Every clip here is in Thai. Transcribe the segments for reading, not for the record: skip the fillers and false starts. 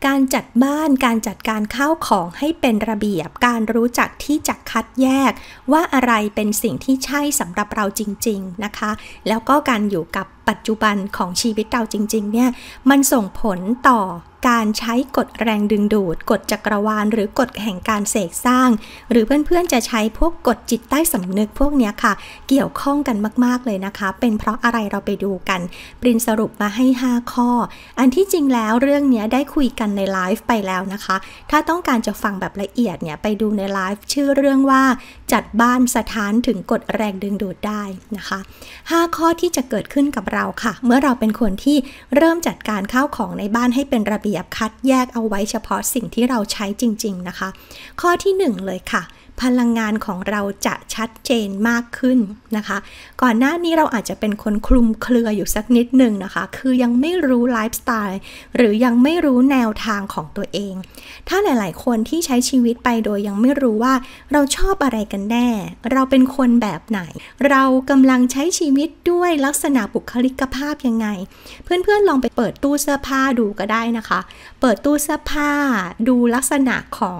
การจัดบ้านการจัดการข้าวของให้เป็นระเบียบการรู้จักที่จะคัดแยกว่าอะไรเป็นสิ่งที่ใช่สำหรับเราจริงๆนะคะแล้วก็การอยู่กับปัจจุบันของชีวิตเราจริงๆเนี่ยมันส่งผลต่อการใช้กฎแรงดึงดูดกฎจักรวาลหรือกฎแห่งการเสกสร้างหรือเพื่อนๆจะใช้พวกกฎจิตใต้สำนึกพวกนี้ค่ะเกี่ยวข้องกันมากๆเลยนะคะเป็นเพราะอะไรเราไปดูกันปรินสรุปมาให้5ข้ออันที่จริงแล้วเรื่องนี้ได้คุยกันในไลฟ์ไปแล้วนะคะถ้าต้องการจะฟังแบบละเอียดเนี่ยไปดูในไลฟ์ชื่อเรื่องว่าจัดบ้านสถานถึงกฎแรงดึงดูดได้นะคะ5ข้อที่จะเกิดขึ้นกับเราค่ะเมื่อเราเป็นคนที่เริ่มจัดการข้าวของในบ้านให้เป็นระเบียบคัดแยกเอาไว้เฉพาะสิ่งที่เราใช้จริงๆนะคะข้อที่1เลยค่ะพลังงานของเราจะชัดเจนมากขึ้นนะคะก่อนหน้านี้เราอาจจะเป็นคนคลุมเครืออยู่สักนิดหนึ่งนะคะคือยังไม่รู้ไลฟ์สไตล์หรือยังไม่รู้แนวทางของตัวเองถ้าหลายๆคนที่ใช้ชีวิตไปโดยยังไม่รู้ว่าเราชอบอะไรกันแน่เราเป็นคนแบบไหนเรากำลังใช้ชีวิตด้วยลักษณะบุคลิกภาพยังไงเพื่อนๆลองไปเปิดตู้เสื้อผ้าดูก็ได้นะคะเปิดตู้เสื้อผ้าดูลักษณะของ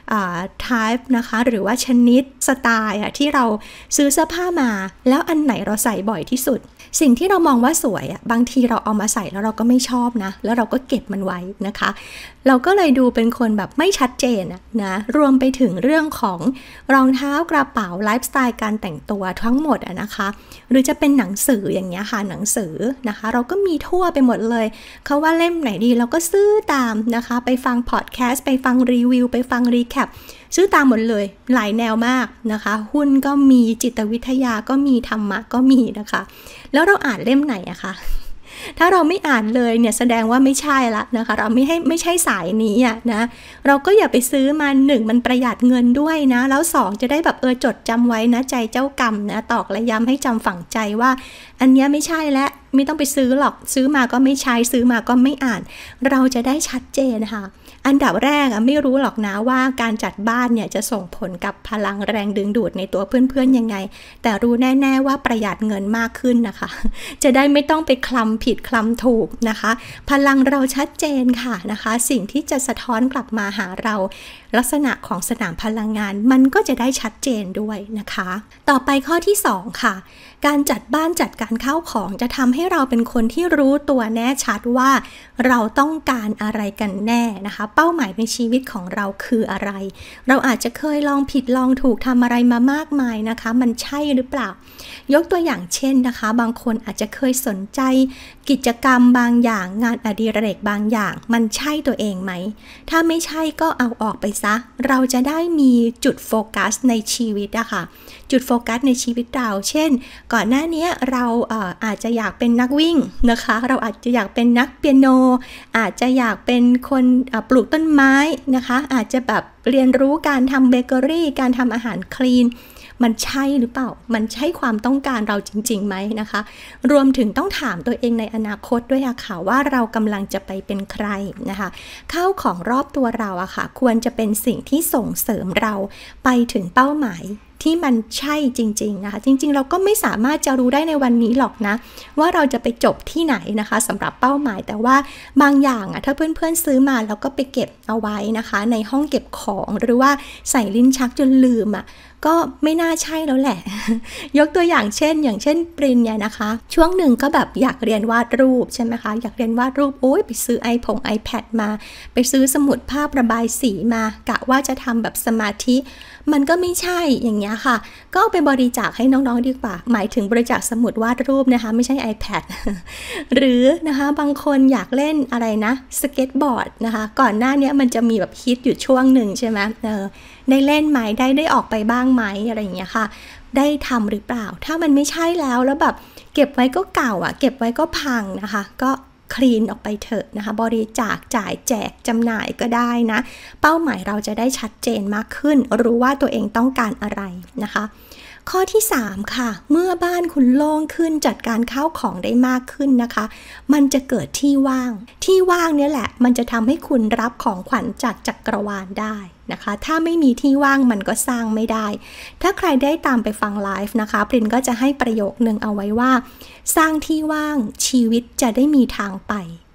type นะคะหรือว่าชนิดสไตล์ที่เราซื้อเสื้อผ้ามาแล้วอันไหนเราใส่บ่อยที่สุดสิ่งที่เรามองว่าสวยบางทีเราเอามาใส่แล้วเราก็ไม่ชอบนะแล้วเราก็เก็บมันไว้นะคะเราก็เลยดูเป็นคนแบบไม่ชัดเจนนะรวมไปถึงเรื่องของรองเท้ากระเป๋าไลฟ์สไตล์การแต่งตัวทั้งหมดนะคะหรือจะเป็นหนังสืออย่างเงี้ยค่ะหนังสือนะคะเราก็มีทั่วไปหมดเลยเขาว่าเล่มไหนดีเราก็ซื้อตามนะคะไปฟังพอดแคสต์ไปฟังรีวิวไปฟังรีแคปซื้อตามหมดเลยหลายแนวมากนะคะหุ้นก็มีจิตวิทยาก็มีธรรมะก็มีนะคะแล้วเราอ่านเล่มไหนอะคะถ้าเราไม่อ่านเลยเนี่ยแสดงว่าไม่ใช่ละนะคะเราไม่ใช่สายนี้นะเราก็อย่าไปซื้อมา1มันประหยัดเงินด้วยนะแล้ว2จะได้แบบจดจำไว้นะใจเจ้ากรรมนะตอกและย้ำให้จำฝังใจว่าอันนี้ไม่ใช่และไม่ต้องไปซื้อหรอกซื้อมาก็ไม่ใช้ซื้อมาก็ไม่อ่านเราจะได้ชัดเจนนะคะอันดับแรกไม่รู้หรอกนะว่าการจัดบ้านเนี่ยจะส่งผลกับพลังแรงดึงดูดในตัวเพื่อนๆยังไงแต่รู้แน่ๆว่าประหยัดเงินมากขึ้นนะคะจะได้ไม่ต้องไปคลำผิดคลำถูกนะคะพลังเราชัดเจนค่ะนะคะสิ่งที่จะสะท้อนกลับมาหาเราลักษณะของสนามพลังงานมันก็จะได้ชัดเจนด้วยนะคะต่อไปข้อที่2ค่ะการจัดบ้านจัดการข้าวของจะทำให้เราเป็นคนที่รู้ตัวแน่ชัดว่าเราต้องการอะไรกันแน่นะคะเป้าหมายในชีวิตของเราคืออะไรเราอาจจะเคยลองผิดลองถูกทำอะไรมามากมายนะคะมันใช่หรือเปล่ายกตัวอย่างเช่นนะคะบางคนอาจจะเคยสนใจกิจกรรมบางอย่างงานอดิเรกบางอย่างมันใช่ตัวเองไหมถ้าไม่ใช่ก็เอาออกไปซะเราจะได้มีจุดโฟกัสในชีวิตค่ะจุดโฟกัสในชีวิตเราเช่นก่อนหน้านี้เราอาจจะอยากเป็นนักวิ่งนะคะเราอาจจะอยากเป็นนักเปียโนอาจจะอยากเป็นคนปลูกต้นไม้นะคะอาจจะแบบเรียนรู้การทำเบเกอรี่การทำอาหารคลีนมันใช่หรือเปล่ามันใช่ความต้องการเราจริงๆไหมนะคะรวมถึงต้องถามตัวเองในอนาคตด้วยค่ะว่าเรากำลังจะไปเป็นใครนะคะข้าวของรอบตัวเราค่ะควรจะเป็นสิ่งที่ส่งเสริมเราไปถึงเป้าหมายที่มันใช่จริงๆนะคะจริงๆเราก็ไม่สามารถจะรู้ได้ในวันนี้หรอกนะว่าเราจะไปจบที่ไหนนะคะสำหรับเป้าหมายแต่ว่าบางอย่างถ้าเพื่อนๆซื้อมาแล้วก็ไปเก็บเอาไว้นะคะในห้องเก็บของหรือว่าใส่ลิ้นชักจนลืมก็ไม่น่าใช่แล้วแหละ ยกตัวอย่างเช่นปริญญานะคะช่วงหนึ่งก็แบบอยากเรียนวาดรูปใช่ไหมคะอยากเรียนวาดรูปไปซื้อiPad มาไปซื้อสมุดภาพระบายสีมากะว่าจะทำแบบสมาธิมันก็ไม่ใช่อย่างเงี้ยค่ะก็ไปบริจาคให้น้องๆดีกว่าหมายถึงบริจาคสมุดวาดรูปนะคะไม่ใช่ iPad หรือนะคะบางคนอยากเล่นอะไรนะสเก็ตบอร์ดนะคะก่อนหน้านี้มันจะมีแบบฮิตอยู่ช่วงหนึ่งใช่ไหมได้เล่นไหมได้ออกไปบ้างไหมอะไรอย่างเงี้ยค่ะได้ทำหรือเปล่าถ้ามันไม่ใช่แล้วแบบเก็บไว้ก็เก่าเก็บไว้ก็พังนะคะก็คลีนออกไปเถอะนะคะบริจาคจ่ายแจกจำหน่ายก็ได้นะเป้าหมายเราจะได้ชัดเจนมากขึ้นรู้ว่าตัวเองต้องการอะไรนะคะข้อที่3ค่ะเมื่อบ้านคุณโล่งขึ้นจัดการข้าวของได้มากขึ้นนะคะมันจะเกิดที่ว่างเนี่ยแหละมันจะทำให้คุณรับของขวัญจากจักรวาลได้นะคะถ้าไม่มีที่ว่างมันก็สร้างไม่ได้ถ้าใครได้ตามไปฟังไลฟ์นะคะปรินก็จะให้ประโยคนึงเอาไว้ว่าสร้างที่ว่างชีวิตจะได้มีทางไป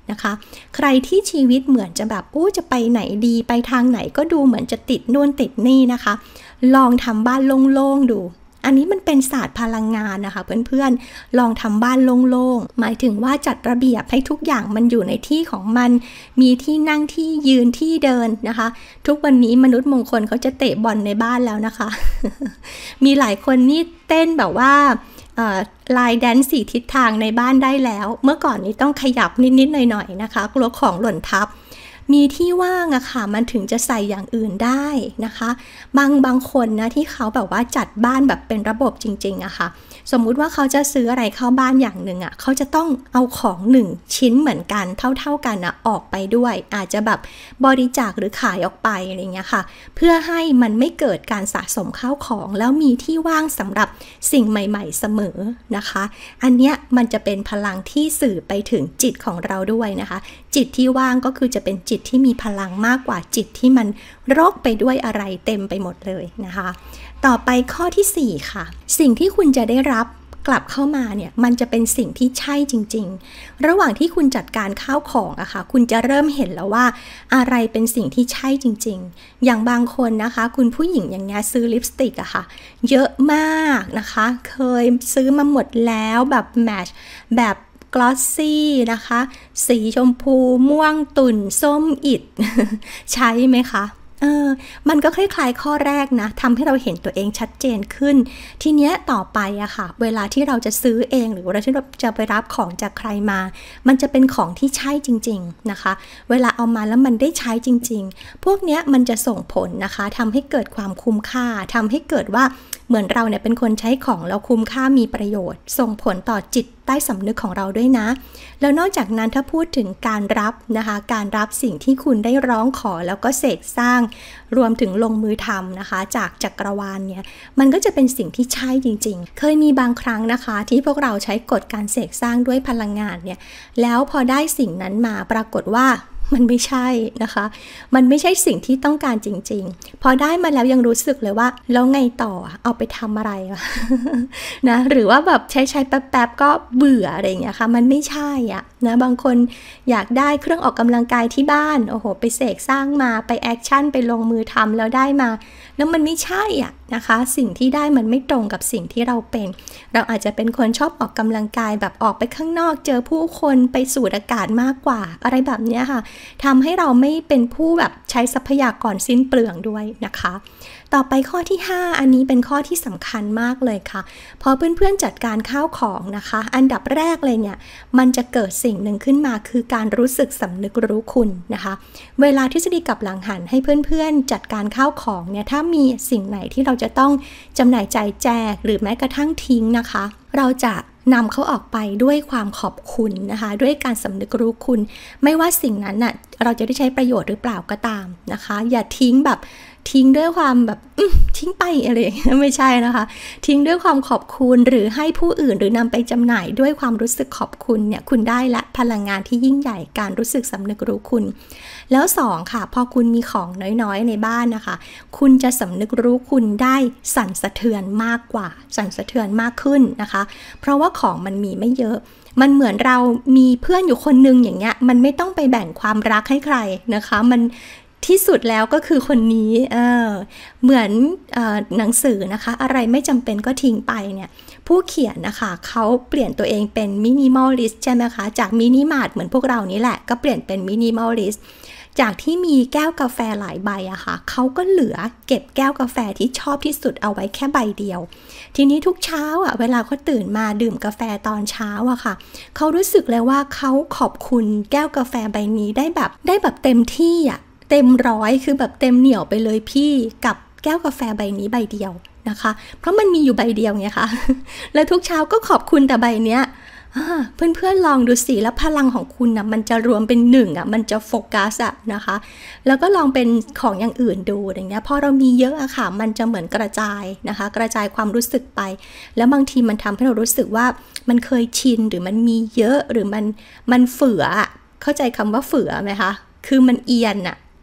นะคะใครที่ชีวิตเหมือนจะแบบจะไปไหนดีไปทางไหนก็ดูเหมือนจะติดนู่นติดนี่นะคะลองทำบ้านโล่งๆดูอันนี้มันเป็นศาสตร์พลังงานนะคะเพื่อนๆลองทำบ้านโล่งๆหมายถึงว่าจัดระเบียบให้ทุกอย่างมันอยู่ในที่ของมันมีที่นั่งที่ยืนที่เดินนะคะทุกวันนี้มนุษย์มงคลเขาจะเตะบอลในบ้านแล้วนะคะ มีหลายคนนี่เต้นแบบว่าลายแดนซ์4ทิศทางในบ้านได้แล้วเมื่อก่อนนี้ต้องขยับนิดๆหน่อยๆนะคะกลัวของหล่นทับมีที่ว่างอะค่ะมันถึงจะใส่อย่างอื่นได้นะคะบางคนนะที่เขาแบบว่าจัดบ้านแบบเป็นระบบจริงๆอะค่ะสมมุติว่าเขาจะซื้ออะไรเข้าบ้านอย่างหนึ่งอะเขาจะต้องเอาของ1ชิ้นเหมือนกันเท่ากันอะออกไปด้วยอาจจะแบบบริจาคหรือขายออกไปอะไรเงี้ยค่ะเพื่อให้มันไม่เกิดการสะสมข้าวของแล้วมีที่ว่างสำหรับสิ่งใหม่ๆเสมอนะคะอันเนี้ยมันจะเป็นพลังที่สื่อไปถึงจิตของเราด้วยนะคะจิตที่ว่างก็คือจะเป็นจิตที่มีพลังมากกว่าจิตที่มันรกไปด้วยอะไรเต็มไปหมดเลยนะคะต่อไปข้อที่4ค่ะสิ่งที่คุณจะได้รับกลับเข้ามาเนี่ยมันจะเป็นสิ่งที่ใช่จริงๆระหว่างที่คุณจัดการข้าวของอะค่ะคุณจะเริ่มเห็นแล้วว่าอะไรเป็นสิ่งที่ใช่จริงๆอย่างบางคนนะคะคุณผู้หญิงอย่างเงี้ยซื้อลิปสติกอะค่ะเยอะมากนะคะเคยซื้อมาหมดแล้วแบบแมทช์แบบกลอสซี่นะคะสีชมพูม่วงตุ่นส้มอิฐ ใช่ไหมคะมันก็คล้ายๆข้อแรกนะทำให้เราเห็นตัวเองชัดเจนขึ้นทีเนี้ยต่อไปอะค่ะเวลาที่เราจะซื้อเองหรือเวลาที่เราจะไปรับของจากใครมามันจะเป็นของที่ใช่จริงๆนะคะเวลาเอามาแล้วมันได้ใช้จริงๆพวกเนี้ยมันจะส่งผลนะคะทำให้เกิดความคุ้มค่าทำให้เกิดว่าเหมือนเราเนี่ยเป็นคนใช้ของแล้วคุ้มค่ามีประโยชน์ส่งผลต่อจิตใต้สำนึกของเราด้วยนะแล้วนอกจากนั้นถ้าพูดถึงการรับนะคะการรับสิ่งที่คุณได้ร้องขอแล้วก็เสกสร้างรวมถึงลงมือทำนะคะจากจักรวาลเนี่ยมันก็จะเป็นสิ่งที่ใช่จริงๆเคยมีบางครั้งนะคะที่พวกเราใช้กฎการเสกสร้างด้วยพลังงานเนี่ยแล้วพอได้สิ่งนั้นมาปรากฏว่ามันไม่ใช่นะคะมันไม่ใช่สิ่งที่ต้องการจริงๆพอได้มาแล้วยังรู้สึกเลยว่าแล้วไงต่อเอาไปทำอะไรนะหรือว่าแบบใช้แป๊บๆก็เบื่ออะไรอย่างเงี้ยค่ะมันไม่ใช่อ่ะนะบางคนอยากได้เครื่องออกกำลังกายที่บ้านโอ้โหไปเสกสร้างมาไปแอคชั่นไปลงมือทำแล้วได้มาแล้วมันไม่ใช่อ่ะนะคะสิ่งที่ได้มันไม่ตรงกับสิ่งที่เราเป็นเราอาจจะเป็นคนชอบออกกำลังกายแบบออกไปข้างนอกเจอผู้คนไปสูดอากาศมากกว่าอะไรแบบนี้ค่ะทำให้เราไม่เป็นผู้แบบใช้ทรัพยากรสิ้นเปลืองด้วยนะคะต่อไปข้อที่5อันนี้เป็นข้อที่สำคัญมากเลยค่ะพอเพื่อนๆจัดการข้าวของนะคะอันดับแรกเลยเนี่ยมันจะเกิดสิ่งหนึ่งขึ้นมาคือการรู้สึกสำนึกรู้คุณนะคะเวลาทฤษฎีกลับหลังหันให้เพื่อนๆจัดการข้าวของเนี่ยถ้ามีสิ่งไหนที่เราจะต้องจำหน่ายจ่ายแจกหรือแม้กระทั่งทิ้งนะคะเราจะนำเขาออกไปด้วยความขอบคุณนะคะด้วยการสำนึกรู้คุณไม่ว่าสิ่งนั้นน่ะเราจะได้ใช้ประโยชน์หรือเปล่าก็ตามนะคะอย่าทิ้งแบบทิ้งด้วยความแบบทิ้งไปอะไรไม่ใช่นะคะทิ้งด้วยความขอบคุณหรือให้ผู้อื่นหรือนำไปจำหน่ายด้วยความรู้สึกขอบคุณเนี่ยคุณได้ละพลังงานที่ยิ่งใหญ่การรู้สึกสำนึกรู้คุณแล้ว2ค่ะพอคุณมีของน้อยๆในบ้านนะคะคุณจะสำนึกรู้คุณได้สั่นสะเทือนมากกว่าสั่นสะเทือนมากขึ้นนะคะเพราะว่าของมันมีไม่เยอะมันเหมือนเรามีเพื่อนอยู่คนนึงอย่างเงี้ยมันไม่ต้องไปแบ่งความรักให้ใครนะคะมันที่สุดแล้วก็คือคนนี้เหมือนหนังสือนะคะอะไรไม่จำเป็นก็ทิ้งไปเนี่ยผู้เขียนนะคะเขาเปลี่ยนตัวเองเป็นมินิมอลลิสต์ใช่ไหมคะจากมินิมาร์ทเหมือนพวกเรานี้แหละก็เปลี่ยนเป็นมินิมอลลิสต์จากที่มีแก้วกาแฟหลายใบอะค่ะเขาก็เหลือเก็บแก้วกาแฟที่ชอบที่สุดเอาไว้แค่ใบเดียวทีนี้ทุกเช้าอะเวลาเขาตื่นมาดื่มกาแฟตอนเช้าอะค่ะเขารู้สึกเลยว่าเขาขอบคุณแก้วกาแฟใบนี้ได้แบบเต็มที่อะเต็มร้อยคือแบบเต็มเหนี่ยวไปเลยพี่กับแก้วกาแฟใบนี้ใบเดียวนะคะเพราะมันมีอยู่ใบเดียวไงคะแล้วทุกเช้าก็ขอบคุณแต่ใบเนี้ยเพื่อนๆลองดูสิแล้วพลังของคุณนะมันจะรวมเป็น1อ่ะมันจะโฟกัสอ่ะนะคะแล้วก็ลองเป็นของอย่างอื่นดูอย่างเงี้ยพอเรามีเยอะอะค่ะมันจะเหมือนกระจายนะคะกระจายความรู้สึกไปแล้วบางทีมันทำให้เรารู้สึกว่ามันเคยชินหรือมันมีเยอะหรือมันเฝือเข้าใจคำว่าเฝือไหมคะคือมันเอียนอะ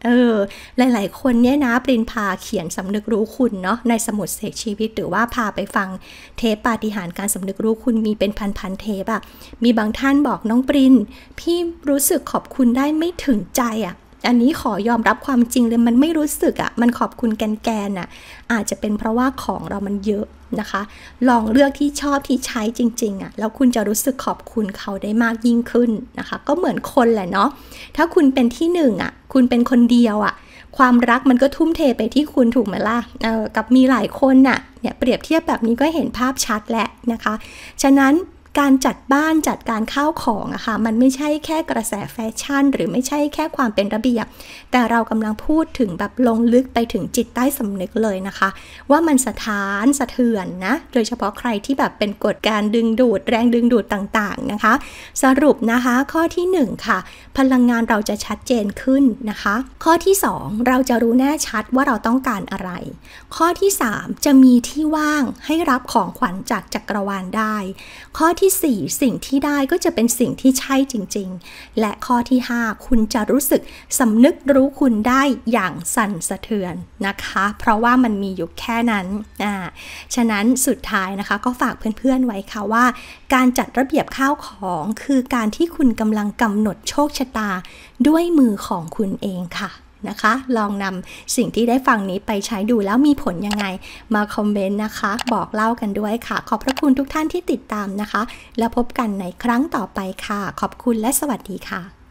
หลายๆคนเนี่ยนะปรินพาเขียนสำนึกรู้คุณเนาะในสมุดเสกชีวิตหรือว่าพาไปฟังเทปปาฏิหาริย์การสำนึกรู้คุณมีเป็นพันๆเทปอะมีบางท่านบอกน้องปรินพี่รู้สึกขอบคุณได้ไม่ถึงใจอะอันนี้ขอยอมรับความจริงเลยมันไม่รู้สึกมันขอบคุณแกนๆอาจจะเป็นเพราะว่าของเรามันเยอะนะคะลองเลือกที่ชอบที่ใช้จริงๆแล้วคุณจะรู้สึกขอบคุณเขาได้มากยิ่งขึ้นนะคะก็เหมือนคนแหละเนาะถ้าคุณเป็นที่หนึ่งคุณเป็นคนเดียวความรักมันก็ทุ่มเทไปที่คุณถูกไหมล่ะกับมีหลายคนเนี่ยเปรียบเทียบแบบนี้ก็เห็นภาพชัดแล้วนะคะฉะนั้นการจัดบ้านจัดการข้าวของมันไม่ใช่แค่กระแสแฟชั่นหรือไม่ใช่แค่ความเป็นระเบียบแต่เรากำลังพูดถึงแบบลงลึกไปถึงจิตใต้สำนึกเลยนะคะว่ามันสะท้านสะเทือนนะโดยเฉพาะใครที่แบบเป็นกฎการดึงดูดแรงดึงดูดต่างๆนะคะสรุปนะคะข้อที่1ค่ะพลังงานเราจะชัดเจนขึ้นนะคะข้อที่2เราจะรู้แน่ชัดว่าเราต้องการอะไรข้อที่3จะมีที่ว่างให้รับของขวัญจากจักรวาลได้ข้อที่4สิ่งที่ได้ก็จะเป็นสิ่งที่ใช่จริงๆและข้อที่5คุณจะรู้สึกสำนึกรู้คุณได้อย่างสั่นสะเทือนนะคะเพราะว่ามันมีอยู่แค่นั้นฉะนั้นสุดท้ายนะคะก็ฝากเพื่อนๆไว้ค่ะว่าการจัดระเบียบข้าวของคือการที่คุณกำลังกำหนดโชคชะตาด้วยมือของคุณเองค่ะนะคะลองนำสิ่งที่ได้ฟังนี้ไปใช้ดูแล้วมีผลยังไงมาคอมเมนต์นะคะบอกเล่ากันด้วยค่ะขอบพระคุณทุกท่านที่ติดตามนะคะแล้วพบกันในครั้งต่อไปค่ะขอบคุณและสวัสดีค่ะ